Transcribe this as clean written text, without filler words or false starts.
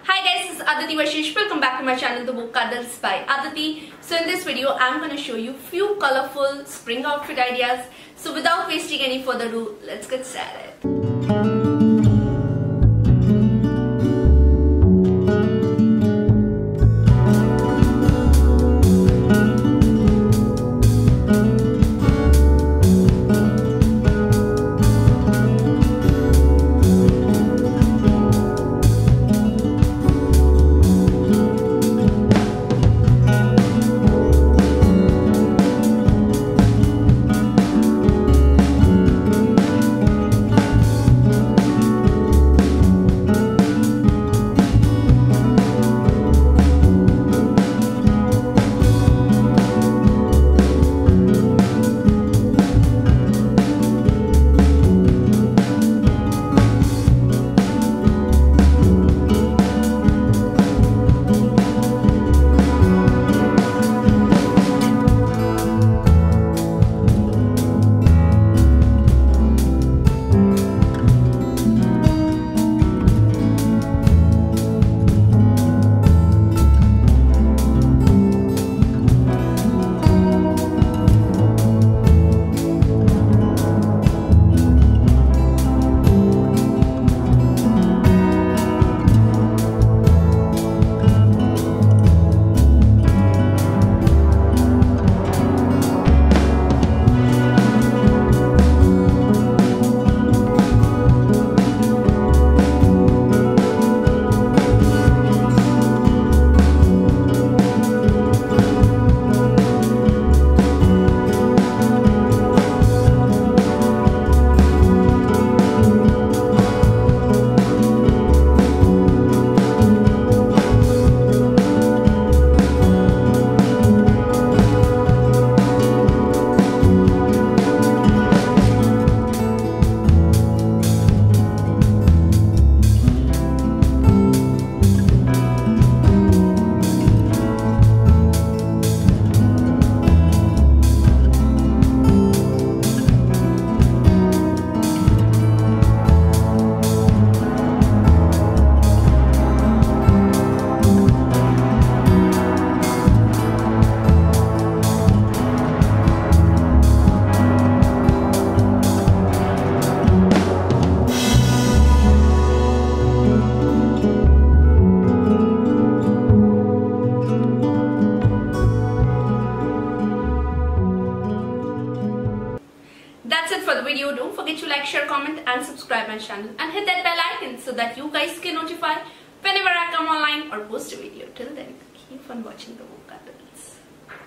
Hi guys, this is Aditi Vashishtha. Welcome back to my channel, The Book Cuddles by Aditi. So in this video, I'm going to show you few colorful spring outfit ideas. So without wasting any further ado, let's get started. That's it for the video. Don't forget to like, share, comment and subscribe my channel and hit that bell icon so that you guys get notified whenever I come online or post a video. Till then, keep on watching The Book Cuddles.